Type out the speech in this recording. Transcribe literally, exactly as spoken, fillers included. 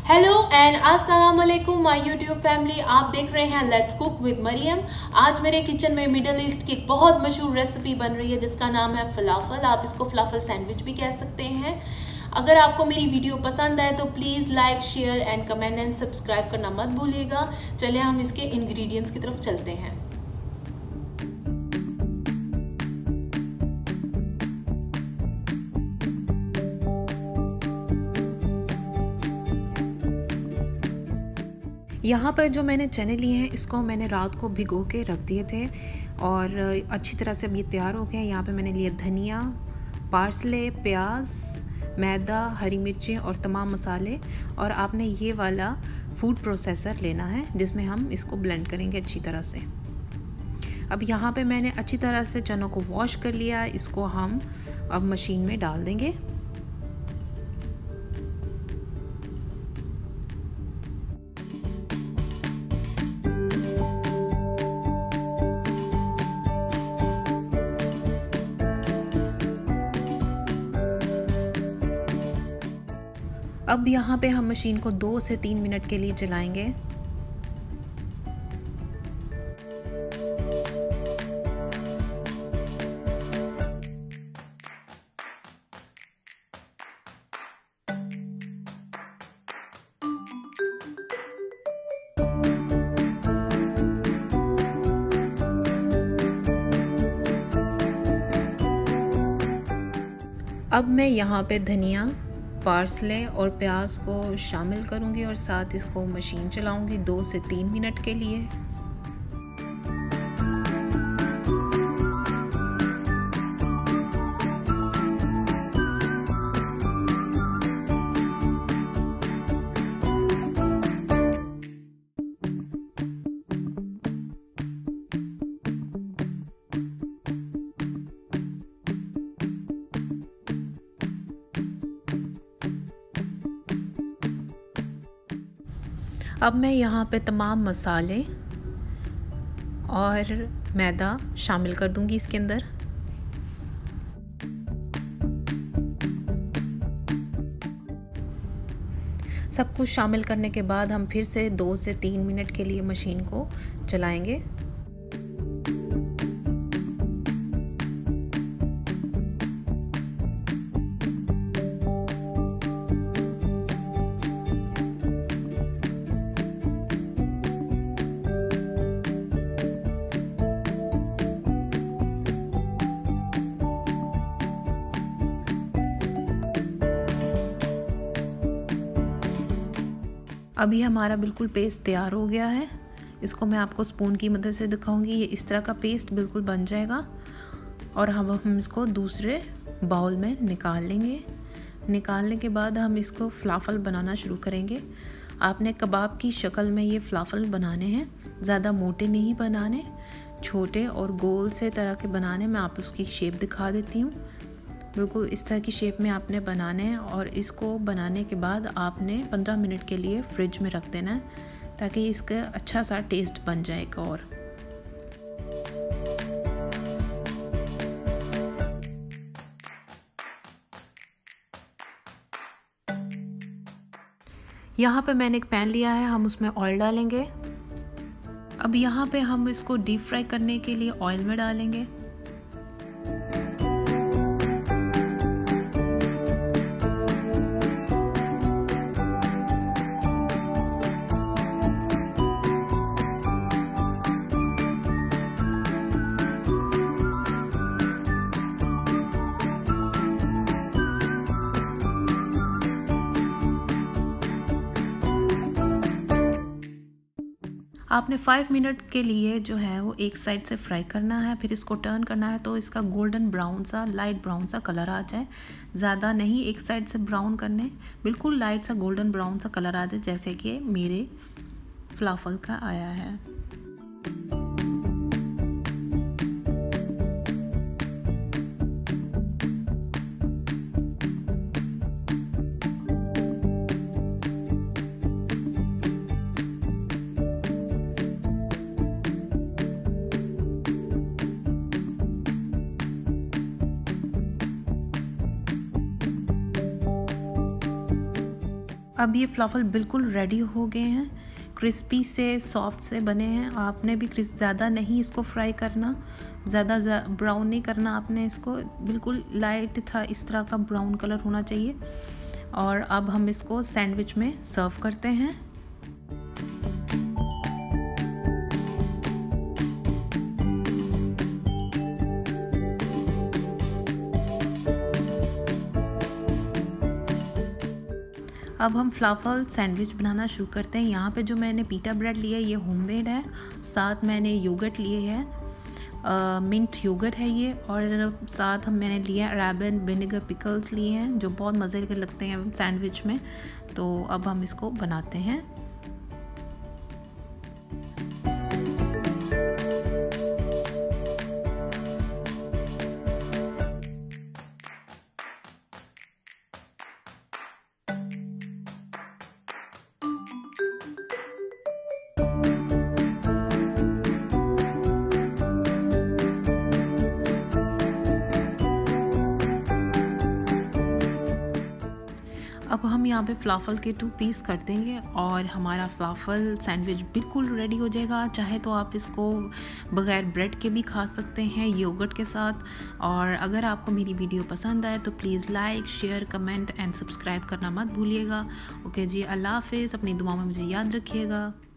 Hello and अस्सलाम वालेकुम my YouTube family. आप देख रहे हैं लेट्स कुक विद मरियम। आज मेरे किचन में मिडल ईस्ट की एक बहुत मशहूर रेसिपी बन रही है जिसका नाम है फलाफल। आप इसको फलाफल सैंडविच भी कह सकते हैं। अगर आपको मेरी वीडियो पसंद आए तो please like share and comment and subscribe करना मत भूलिएगा। चलिए हम इसके इंग्रेडिएंट्स की तरफ चलते हैं। यहाँ पर जो मैंने चने लिए हैं इसको मैंने रात को भिगो के रख दिए थे और अच्छी तरह से अब ये तैयार हो गए हैं। यहाँ पे मैंने लिए धनिया, पार्सले, प्याज, मैदा, हरी मिर्चें और तमाम मसाले। और आपने ये वाला फूड प्रोसेसर लेना है जिसमें हम इसको ब्लेंड करेंगे अच्छी तरह से। अब यहाँ पे मैंने अच्छी तरह से चनों को वॉश कर लिया। इसको हम अब मशीन में डाल देंगे। अब यहाँ पे हम मशीन को दो से तीन मिनट के लिए चलाएंगे। अब मैं यहाँ पे धनिया, पार्सले और प्याज को शामिल करूंगी और साथ इसको मशीन चलाऊंगी दो से तीन मिनट के लिए। अब मैं यहाँ पे तमाम मसाले और मैदा शामिल कर दूंगी इसके अंदर। सब कुछ शामिल करने के बाद हम फिर से दो से तीन मिनट के लिए मशीन को चलाएंगे। अभी हमारा बिल्कुल पेस्ट तैयार हो गया है। इसको मैं आपको स्पून की मदद से दिखाऊंगी। ये इस तरह का पेस्ट बिल्कुल बन जाएगा और हम हम इसको दूसरे बाउल में निकाल लेंगे। निकालने के बाद हम इसको फलाफल बनाना शुरू करेंगे। आपने कबाब की शक्ल में ये फलाफल बनाने हैं, ज़्यादा मोटे नहीं बनाने, छोटे और गोल से तरह के बनाने। मैं आप उसकी शेप दिखा देती हूँ। बिल्कुल इस तरह की शेप में आपने बनाने हैं और इसको बनाने के बाद आपने पंद्रह मिनट के लिए फ्रिज में रख देना है ताकि इसका अच्छा सा टेस्ट बन जाएगा। और यहाँ पे मैंने एक पैन लिया है, हम उसमें ऑयल डालेंगे। अब यहाँ पे हम इसको डीप फ्राई करने के लिए ऑयल में डालेंगे। आपने फाइव मिनट के लिए जो है वो एक साइड से फ्राई करना है, फिर इसको टर्न करना है तो इसका गोल्डन ब्राउन सा, लाइट ब्राउन सा कलर आ जाए। ज़्यादा नहीं एक साइड से ब्राउन करने, बिल्कुल लाइट सा गोल्डन ब्राउन सा कलर आ जाए जैसे कि मेरे फलाफल का आया है। अब ये फ्लाफल बिल्कुल रेडी हो गए हैं, क्रिस्पी से सॉफ्ट से बने हैं। आपने भी क्रिस्प ज़्यादा नहीं इसको फ्राई करना, ज़्यादा ब्राउन नहीं करना आपने इसको, बिल्कुल लाइट था इस तरह का ब्राउन कलर होना चाहिए। और अब हम इसको सैंडविच में सर्व करते हैं। अब हम फ्लाफल सैंडविच बनाना शुरू करते हैं। यहाँ पे जो मैंने पीटा ब्रेड लिया है ये होममेड है, साथ मैंने योगर्ट लिए है, मिंट योगर्ट है ये, और साथ हम मैंने लिया अरेबियन विनेगर पिकल्स लिए हैं जो बहुत मज़े के लगते हैं सैंडविच में। तो अब हम इसको बनाते हैं। अब हम यहाँ पे फ्लाफल के टू पीस कर देंगे और हमारा फ्लाफल सैंडविच बिल्कुल रेडी हो जाएगा। चाहे तो आप इसको बगैर ब्रेड के भी खा सकते हैं योगर्ट के साथ। और अगर आपको मेरी वीडियो पसंद आए तो please like, share, comment and subscribe करना मत भूलिएगा। ओके जी, अल्लाह हाफिज़। अपनी दुआओं में मुझे याद रखिएगा।